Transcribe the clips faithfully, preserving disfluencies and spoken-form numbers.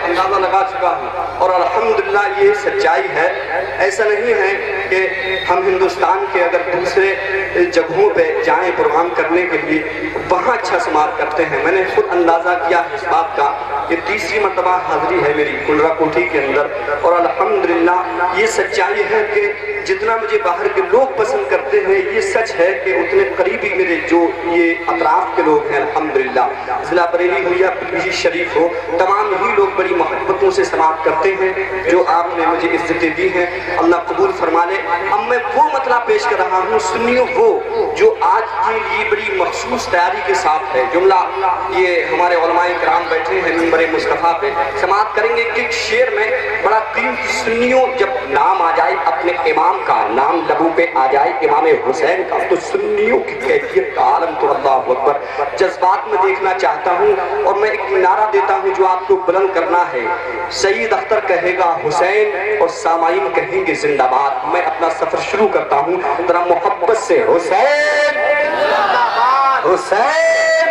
اندازہ لگا چکا ہوں، اور الحمدللہ یہ سچائی ہے۔ ایسا نہیں ہے کہ ہم ہندوستان کے اگر دوسرے جگہوں پہ جائیں پروگرام کرنے کے لیے وہاں اچھا سماعت کرتے ہیں۔ میں نے خود اندازہ کیا اس بات کا کہ تیسری مرتبہ حاضری ہے میری کنڈرا کوٹھی کے اندر، اور الحمدللہ یہ سچائی ہے کہ جتنا مجھے باہر کے لوگ پسند کرتے ہیں یہ سچ ہے کہ اتنے قریبی میرے جو یہ اطراف کے لوگ ہیں الحمدللہ، ضلع بریلی ہو یا پنڈی شریف ہو، تمام ہی لوگ بڑی محبتوں سے سماعت کرتے ہیں جو آپ نے مجھے عزتیں دی ہیں، اللہ قبول فرما لے۔ اب میں وہ مطلع پیش کر رہا ہوں، سنیو وہ جو آج کے لیے بڑی مخصوص تیاری کے ساتھ ہے۔ جملہ یہ ہمارے علماء کرام بیٹھے ہیں منبر مصطفیٰ پہ، سماعت کریں گے کہ ایک شعر میں بڑا قیمتی سنیوں، جب نام آ جائے اپنے امام کا، نام لبو پہ آ جائے امام حسین کا، تو سنیوں کی کیفیت کا عالم تو اللہ اکبر جذبات میں دیکھنا چاہتا ہوں، اور میں ایک نعرہ دیتا ہوں جو آپ کو بلند کرنا ہے۔ سید اختر کہے گا حسین اور سامعین کہیں گے زندہ باد۔ میں اپنا سفر شروع کرتا ہوں ذرا محبت سے، حسین حسین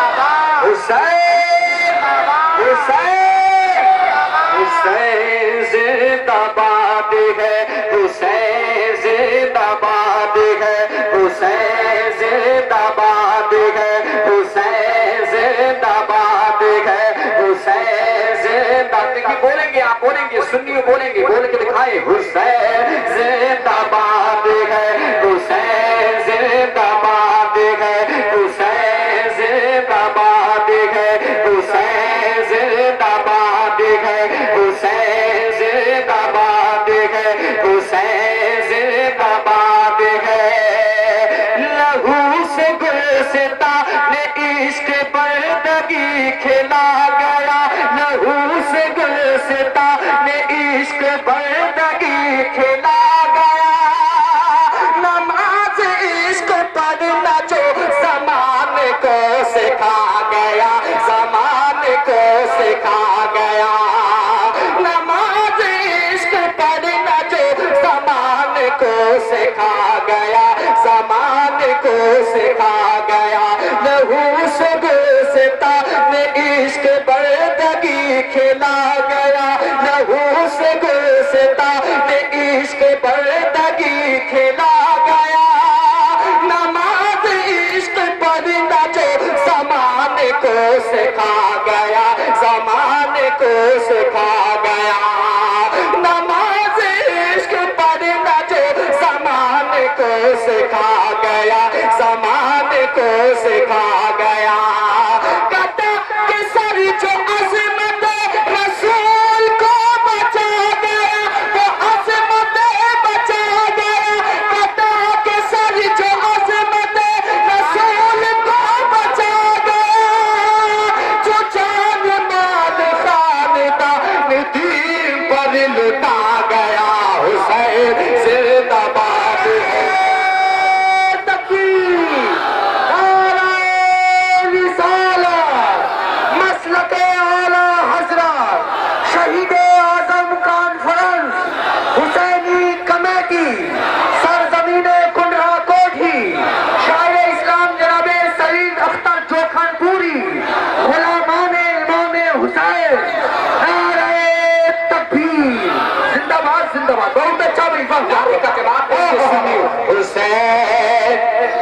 حسین حسین حسین زندہ باد ہے، حسین زندہ باد ہے، حسین زندہ باد ہے، حسین زندہ باد ہے، حسین زندہ دیکھیں بولیں گے، آپ بولیں گے، سنیو بولیں گے، بول کے دکھائیں، حسین زندہ باد ہے، حسین زندہ باد ہے، حسین زندہ باد ہے، حسین زندہ باد ہے، حسین زندہ باد ہے، حسین زندہ باد ہے۔ لہو سے گلستان عشق بردگی کھلا گیا، لہو سے گلستان عشق بردگی کھلا گیا، نماز عشق پڑھنا جو زمانے کو سکھا گیا، زمانے کو سکھا گیا، نماز عشق پڑھنا جو زمانے کو سکھا گیا، زمانے کو سکھا گیا، لہو سے گلستان عشق بردگی کھلا گیا، لہو سے گلستان عشق بردگی کھلا گیا، نماز عشق پڑھنا جو زمانے کو سکھا گیا، زمانے کو سکھا گیا، نماز عشق پڑھنا جو زمانے کو سکھا گیا، زمانے کو سکھا گیا، قطع کے سر جو عظمت رسول کو بچا گیا، وہ عظمت بچا گیا، قطع کے سر جو عظمت رسول کو بچا گیا، جو جان مال خاندان دین پر لٹا گیا، حسین زندہ باد ہے۔ حسین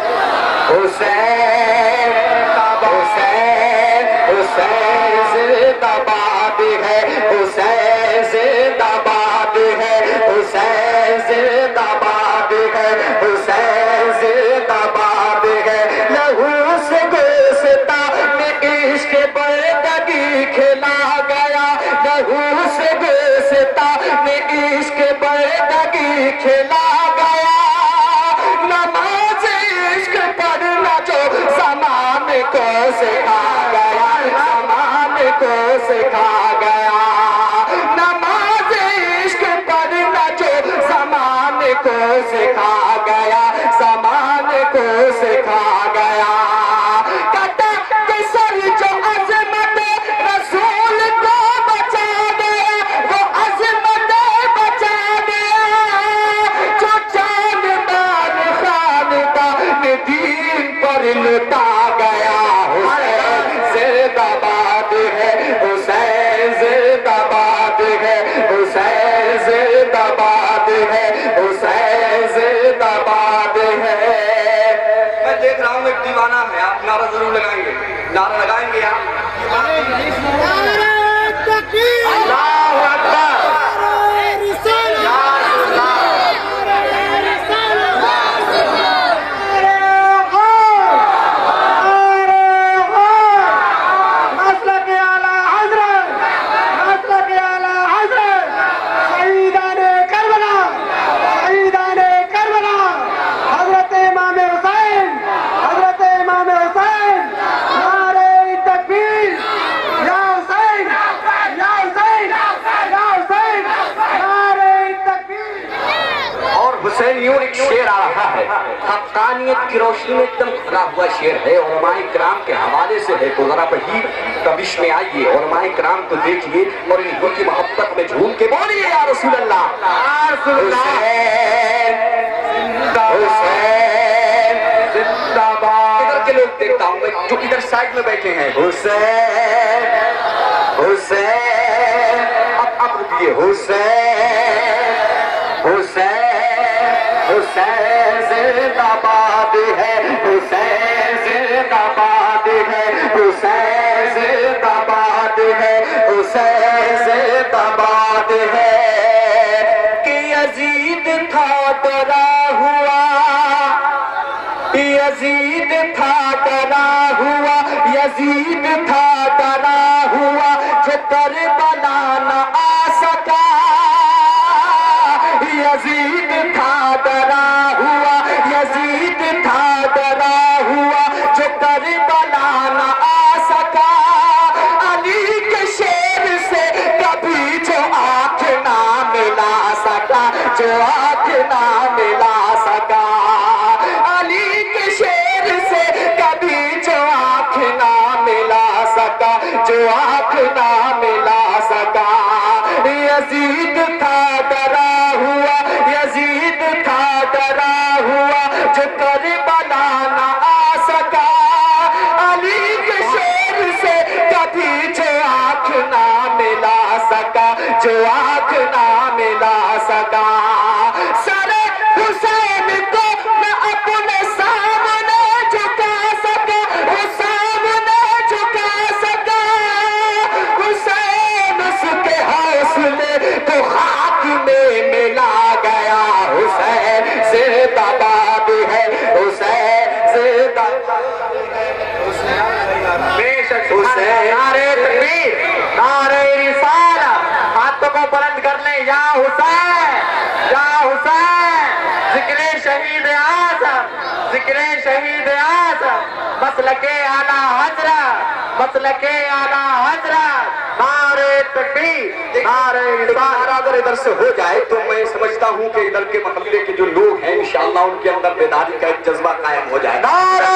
حسین حسین حسین زندہ باد ہے، حسین زندہ باد ہے، حسین زندہ باد ہے، حسین زندہ باد ہے، لہو سے گلستان عشق بردگی کھلا گیا، لہو سے گلستان عشق بردگی کھلا گیا، نماز عشق پڑھنا جو زمانے کو سکھا گیا، زمانے کو سکھا گیا، نماز عشق پڑھنا جو زمانے کو سکھا گیا، زمانے کو سکھا گیا، قطع کے سر جو عظمت رسول کو بچا گیا، وہ عظمت بچا گیا، جو जब दीवाना है, आप नारा जरूर लगाएंगे, नारा लगाएंगे आप। अल्लाहु अकबर। हुसैन यूं एक शेर आ रहा है, हक्कानियत की रोशनी में एकदम खरा हुआ शेर है, उलमाए किराम के हवाले से है। तो जरा वही कबिश में आइए, उलमाए किराम को देखिए और इन्हीं की मोहब्बत में झूम के बोलिए या रसूल अल्लाह, या रसूल अल्लाह। हुसैन जिंदाबाद। इधर के लोग देखता हूँ मैं जो इधर साइड में बैठे हैं। हुसैन हुसैन अब अब रुकिए। हुसैन हुसैन हुसैन जिंदाबाद है, हुसैन जिंदाबाद है, हुसैन जिंदाबाद है, हुसैन जिंदाबाद है। कि यजीद था डरा हुआ, यजीद था डरा हुआ, यजीद था डरा हुआ, जो करबला न आ सका। यजीद था डरा हुआ, यजीद था डरा हुआ, जो करबला न आ सका। अली के शेर से कभी जो आँख ना मिला सका, जो आँख ना मिला सका। अली के शेर से कभी जो आँख ना मिला सका, जो आँख ना मिला सका। यजीद था डरा हुआ, यजीद था डरा हुआ, जो करबला न आ सका। अली के शेर से कभी जो आँख ना मिला सका, जो आँख ना मिला सका। सरे हुसैन को न अपने सामने झुका सका, वो सामने झुका सका। हुसैन उसके हौसले को खाक में मिला गया। हुसैन जिंदाबाद है, हुसैन जिंदाबाद है, हुसैन। नारे तकबीर, नारे रिसालत, हाथों को बुलंद कर ले। या हुसैन, या हुसैन। जिक्रे शहीद आज़म, जिक्रे शहीद आज़म, मसलके आला हजरत, मसलके आला हजरत। नारे तकबीर, नारे रिसालत। अगर इधर से हो जाए तो मैं समझता हूँ कि इधर के महल्ले के जो लोग हैं इंशाअल्लाह उनके अंदर बेदारी का एक जज्बा कायम हो जाए। नारे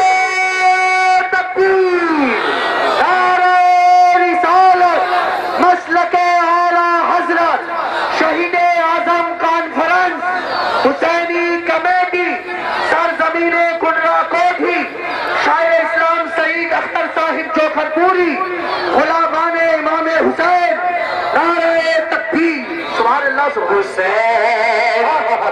तकबीर, नारे रिसालत, मसलके आला हजरत, शहीद आजम कॉन्फ्रेंस, हुसैनी कमेटी, सरजमीने कुर्रा कोठी, शायर इस्लाम सईद अख्तर साहिब जोखरपुरी, गुलामाने इमाम हुसैन। नारे तकबीर, सुभान अल्लाह। हुसैन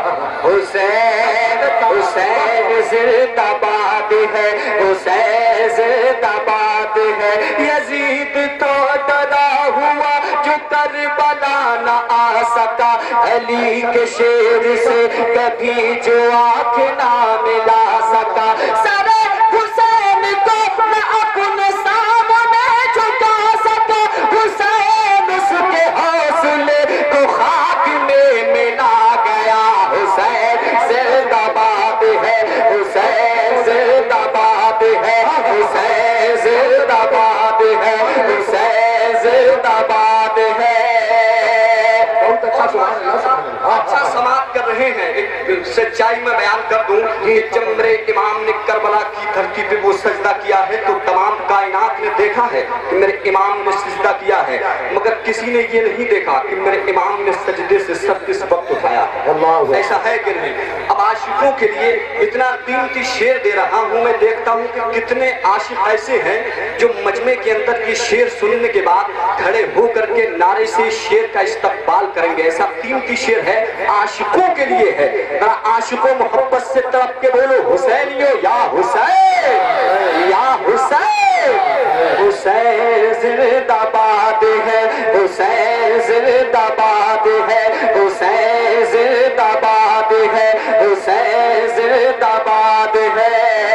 हुसैन हुसैन जिंदाबाद है, हुसैन जिंदाबाद है। यजीद तो डरा हुआ, जो करबला न आ सका। अली के शेर से कभी जो आँख ना मिला सका। सरे हुसैन को न अपने सामने झुका सका। हुसैन उसके हौसले को खाक में मिला गया। हुसैन जिंदाबाद है, हुसैन जिंदाबाद है, हुसैन जिंदाबाद है, हुसैन जिंदाबाद है। बहुत अच्छा अच्छा समाप्त कर रहे हैं। एक सच्चाई में बयान कर दूं कि जब मेरे इमाम ने करबला की धरती पे वो सजदा किया है तो तमाम कायनात ने देखा है कि मेरे इमाम ने सजदा किया है, मगर किसी ने ये नहीं देखा कि मेरे इमाम ने सजदे से सर किस वक्त उठाया है। ऐसा है कि नहीं? अब आशिकों के लिए इतना कीमती शेर दे रहा हूँ। मैं देखता हूँ कि कितने आशिक ऐसे हैं जो मजमे के अंदर ये शेर सुनने के बाद खड़े होकर के नारे से शेर का इस्तकबाल करेंगे। ऐसा कीमती शेर है, आशिकों के کے لیے ہے. ذرا عاشق و محبت سے تڑپ کے بولو حسینیو یا حسین یا حسین. حسین زندہ باد ہے, حسین زندہ باد ہے, حسین زندہ باد ہے, حسین زندہ باد ہے.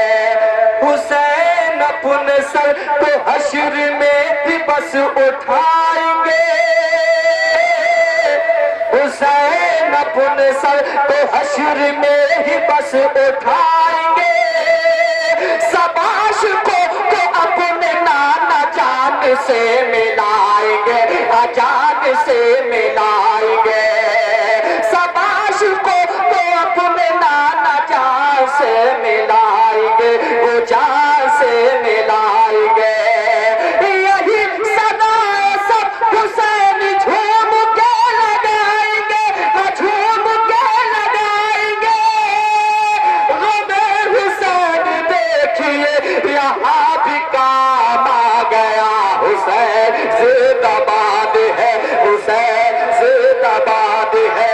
حسین اپنے سر کو حشر میں بھی بس اٹھائیں گے, حسین اپنے سر کو حشر میں ہی بس اٹھائیں گے. سب عاشقوں کو اپنے نانا جان سے ملائیں گے, جان سے ملائیں گے. سب عاشقوں کو اپنے نانا جان سے ملائیں گے, وہ جان سے ملائیں گے. یہی صدائے سب حسین جھوم کے لگائیں گے, جھوم کے لگائیں گے. غم حسین دیکھیے یہاں بھی کام آ گیا, حسین زندہ باد ہے, حسین زندہ باد ہے.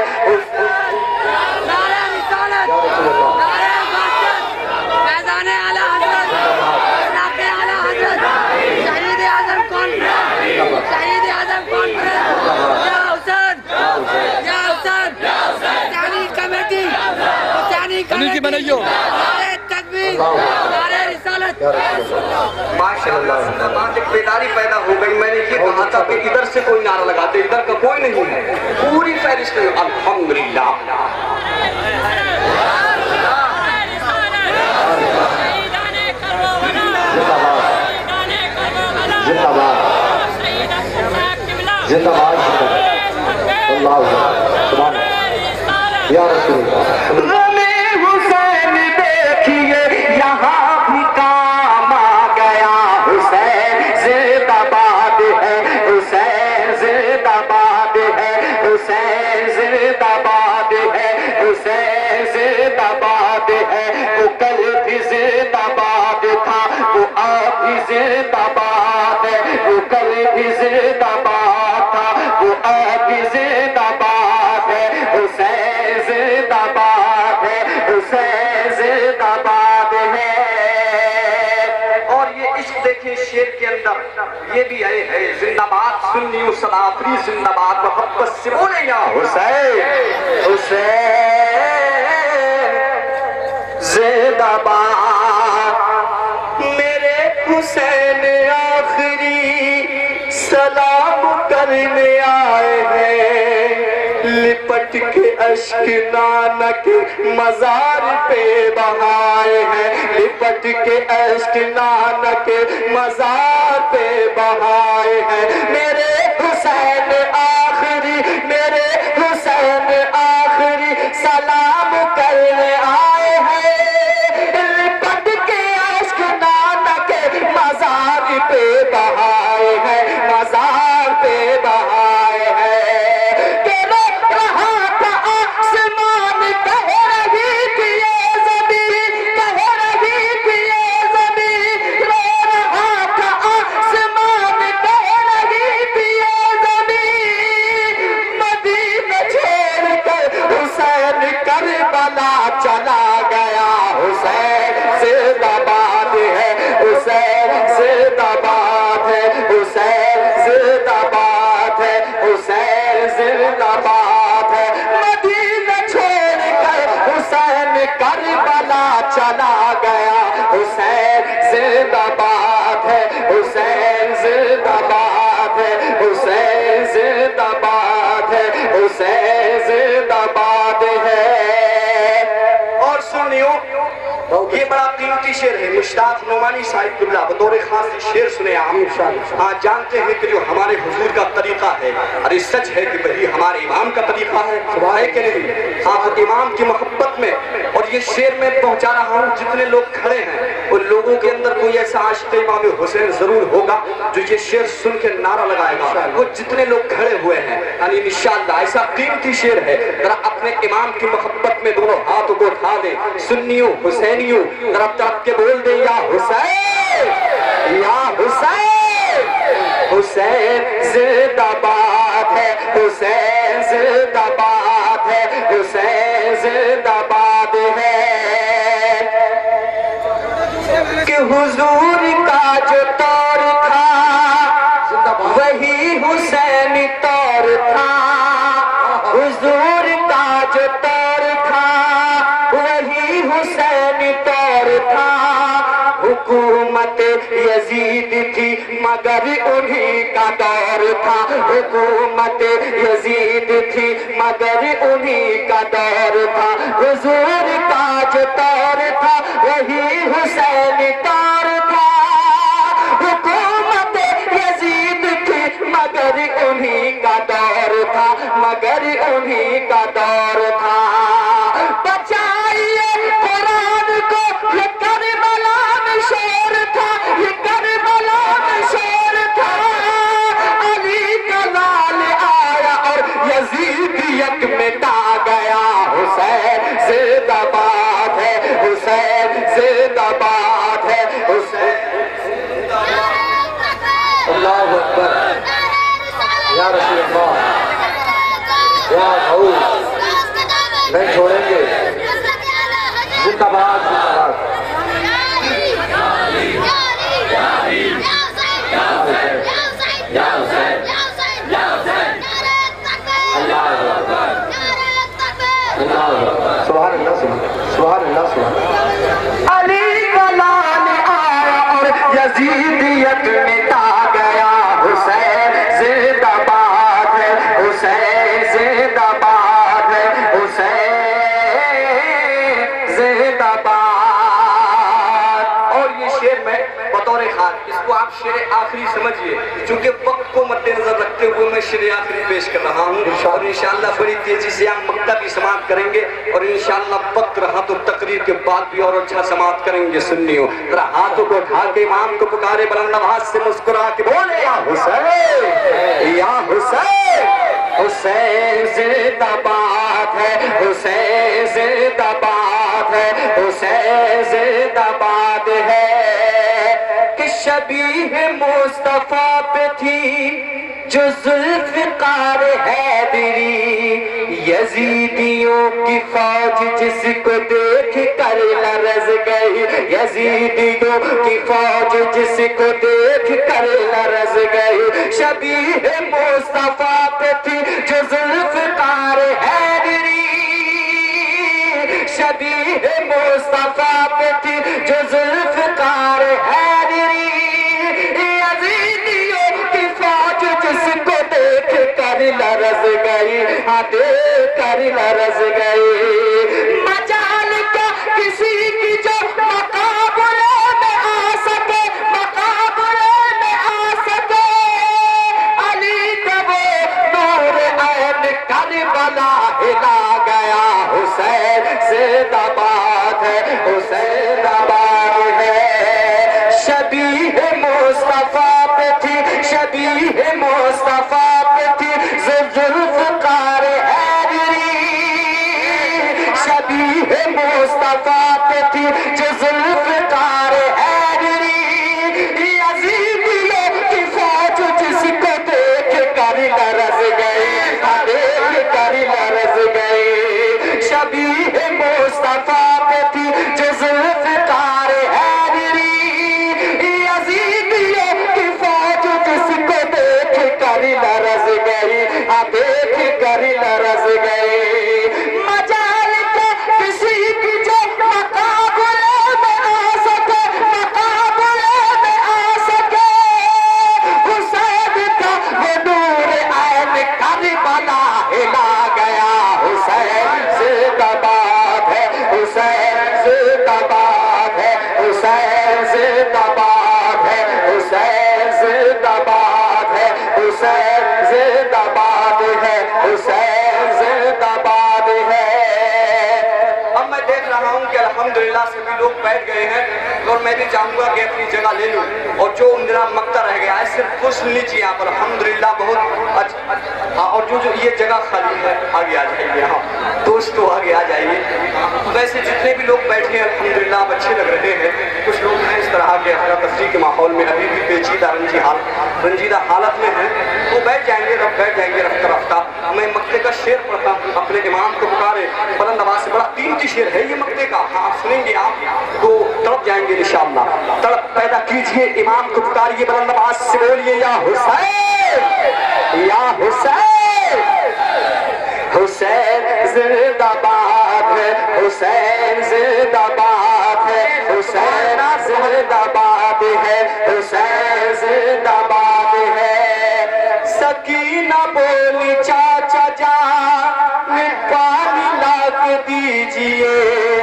نعرہ رسالت, نعرہ باسط, فیضان اعلیٰ حضرت, جناب اعلیٰ حضرت, شہید اعظم کانفرنس, شہید اعظم کانفرنس, یا حسین, یا حسین, حسینی کمیٹی, حسینی کمیٹی, نعرہ تکبیر, نعرہ رسالت. ماشاءاللہ بات ایک بیداری پیدا ہو گئی. میں نے یہ کہا تھا کہ ادھر سے کوئی نعرہ لگاتے, ادھر کا کوئی نہیں ہے. پوری فہرست میں الحمدللہ. زندہ باد اللہ سبحان یا رسول اللہ. حسین دیکھیے یہاں بھی کام آ گیا, حسین زندہ باد ہے, حسین زندہ باد ہے, حسین زندہ باد ہے, حسین زندہ باد ہے. وہ کل بھی زندہ باد تھا, وہ آج بھی زندہ باد ہے, وہ کل بھی زندہ باد تھا, وہ آج بھی زندہ باد ہے. حسین زندہ باد ہے, حسین زندہ باد ہے. اور یہ عشق دیکھیں شیر کے اندر یہ بھی آئے ہے, زندہ باد سنی و صدافری, زندہ باد محبت سے بولے یا حسین, حسین زندہ باد. میرے حسین آخری سلام کرنے آئے ہیں, لپٹ کے اشک نانا کے مزار پہ بہائے ہیں, لپٹ کے اشک نانا کے مزار پہ بہائے ہیں. میرے حسین آخری, میرے حسین آخری سلام کرنے آئے ہیں, لپٹ کے اشک نانا کے مزار پہ بہائے ہیں, مزار پہ بہائے ہیں. چلا گیا, حسین زندہ باد ہے, حسین زندہ باد ہے, حسین زندہ باد ہے, حسین زندہ باد ہے. مدینہ چھوڑ کر حسین کربلا چلا گیا, حسین زندہ باد ہے, حسین زندہ باد ہے, حسین زندہ باد ہے, حسین زندہ باد ہے. یہ بڑا قیمتی شعر ہے. مشتاق نعمانی صاحب اللہ بطور خاص شعر سنے آپ. ہاں جانتے ہیں کہ جو ہمارے حضور کا طریقہ ہے, اور یہ سچ ہے کہ وہی ہمارے امام کا طریقہ ہے, ہے کہ نہیں؟ ہاں امام کی محبت میں. اور یہ شعر میں پہنچا رہا ہوں, جتنے لوگ کھڑے ہیں ان لوگوں کے اندر کوئی ایسا عاشق امام حسین ضرور ہوگا جو یہ شعر سن کے نعرہ لگائے گا. وہ جتنے لوگ کھڑے ہوئے ہیں, یعنی انشاءاللہ ایسا قیمتی شعر ہے. ذرا اپنے امام کی محبت میں دونوں ہاتھوں کو اٹھا دیں, سنیوں حسینیوں, ذرا تڑپ کے بول دیں یا حسین, یا حسین. حسین زندہ باد ہے, حسین زندہ باد ہے, حسین زندہ باد ہے کہ حضور کا جو طور تھا وہی حسین طور تھا حضور کا جو طور تھا وہی حسین طور تھا حکومت یزید تھی مگر انہی کا دور تھا حکومت یزید تھی مگر انہی کا دور تھا حضور کا جو طور تھا وہی حسین طور تھا حکومت یزید تھی مگر انہی کا دور تھا مگر انہی کا دور تھا بچائیے قرآن کو یہ کربلا میں شور تھا یہ کربلا میں شور تھا علی کا لال آیا اور یزیدیت مٹا گیا حسین زندہ باد ہے حسین زندہ باد ہے حسین اللہ اکبر یا رسول اللہ یا غوث نہیں چھوڑیں گے زندہ باد زندہ باد سبحان اللہ سبحان اللہ سبحان اللہ علی کا لال آیا اور یزیدیت مٹا گیا حسین زندہ باد ہے حسین زندہ باد ہے حسین زندہ باد اور یہ شعر میں بطور خاص اس کو آپ شعر آخری سمجھئے چونکہ وقت کو مد نظر رکھتے ہوئے میں شعر آخری پیش کر رہا ہوں اور انشاءاللہ بڑی تیزی سے ہم مکتب بھی سماعت کریں گے اور انشاءاللہ وقت رہا تو تقریر کے بعد بھی اور اچھا سماعت کریں گے سنیوں ذرا ہاتھوں کو اٹھا کے امام کو پکارے بلند آواز سے مسکرا کے بولے یا حسین یا حسین حسین زندہ باد ہے حسین زندہ باد ہے حسین زندہ باد ہے کہ شبیہ مصطفیٰ پہ تھی جو ذوالفقار حیدری یزیدیوں کی فوج جس کو دیکھ کر لرز گئی یزیدیوں کی فوج جس کو دیکھ کر لرز گئی شبیہ مصطفیٰ پہ تھی جو ذوالفقار حیدری شبیہ مصطفیٰ پہ تھی جو ذوالفقار حیدری یزیدیوں کی فوج جس کو دیکھ کر لرز گئی ہاں دیکھ کر لرز گئی مجال کا کسی کی جو مقابلے میں آ سکے مقابلے میں آ سکے علی کا وہ نور عین کربلا ہلا گیا حسین زندہ باد ہے حسین آباد ہے شبیہ مصطفیٰ پہ تھی شبیہ مصطفیٰ پہ تھی ذوالفقار حیدری شبیہ مصطفیٰ پہ تھی جو ذوالفقار حیدری یزیدیوں کی فوج جس کو دیکھ کر لرز گئی دیکھ کر لرز گئی شبیہ مصطفیٰ پہ تھی جو ذوالفقار حیدری یزیدیوں کی فوج جس کو دیکھ کر لرز گئی دیکھ کر لرز گئی مجال کا کسی کی جو مقابلے میں آ سکے مقابلے میں آ سکے حسین کا وہ نور عین کربلا ہلا گیا حسین زندہ باد ہے حسین زندہ باد ہے حسین زندہ باد ہے حسین زندہ باد ہے حسین زندہ باد ہے حسین زندہ باد ہے اب میں دیکھ رہا ہوں کہ الحمدللہ سبھی لوگ بیٹھ گئے ہیں اور میں بھی چاہوں گا کہ اپنی جگہ لے لوں اور جو میرا مقطع رہ گیا ہے صرف کچھ سن لیجیے آپ الحمدللہ بہت اچھا اور جو جو یہ جگہ خالی ہے آگے آ جائیے ہاں دوستو آگے آ جائیے ویسے جتنے بھی لوگ بیٹھے ہیں الحمدللہ اب اچھے لگ رہے ہیں کچھ لوگ ہیں اس طرح کے حالت تفریح کے ماحول میں ابھی بھی پیچیدہ رنجی حالت رنجیدہ حالت میں ہیں وہ بیٹھ جائیں گے رب بیٹھ جائیں گے رفتہ رفتہ میں مکے کا شعر پڑھتا ہوں اپنے امام کو پکارے بلند آواز سے شعر ہے یہ مکے کا، ہاں سنیں گے آپ تو تڑپ جائیں گے انشاءاللہ. تڑپ پیدا کیجئے، امام کو پکاریے، بلند آواز سے بولیے یا حسین یا حسین. حسین زندہ باد ہے، حسین زندہ باد ہے، حسین زندہ باد ہے، حسین زندہ باد ہے. سکینہ بولی چاچا جان پانی لا کے دیجئے،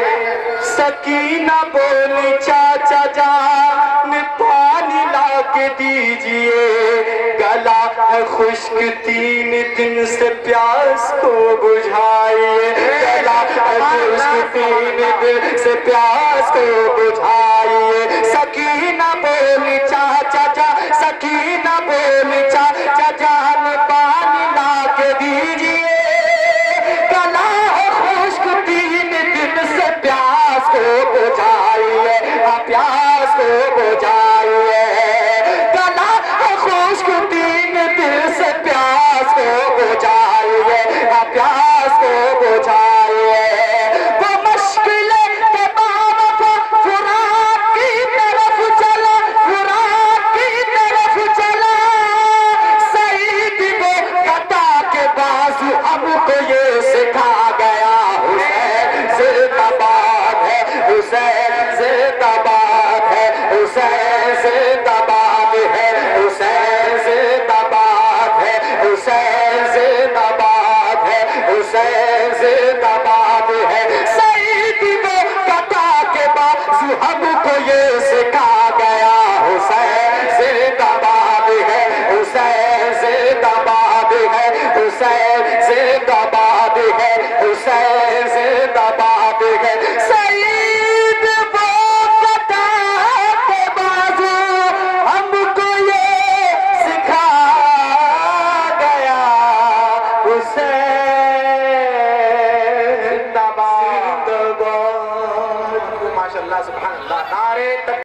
سکینہ بولی چاچا جان پانی لا کے دیجئے. گلا ہے خشک تین دن سے پیاس کو بجھائیے، گلا ہے خشک تین دن سے پیاس کو بجھائیے. سکینہ بولی چاچا جان، سکینہ بولی چاچا جان پانی لا کے دیجئے. گلا ہے خشک تین دن سے پیاس کو بجھائیے، پیاس کو بجھائیے. گلا ہے خشک تین دن سے پیاس کو بجھائیے، پیاس کو بجھائیے. وہ مشکل کے بعد فرات کی طرف چلا، فرات کی طرف چلا. سعید وہ قطع کے بازو ہم کو یہ سکھا گیا. حسین زندہ باد ہے، حسین زندہ باد ہے، حسین زندہ باد ہے، حسین زندہ باد ہے، حسین زندہ باد ہے، حسین زندہ باد ہے. سعید وہ قطع کے بازو ہم کو یہ سکھا گیا. حسین زندہ باد ہے، حسین زندہ باد ہے، حسین زندہ باد ہے، حسین زندہ باد ہے. سعید وہ قطع کے بازو ہم کو یہ سکھا گیا. حسین زندہ باد. ماشاءاللہ سبحان اللہ. نعرے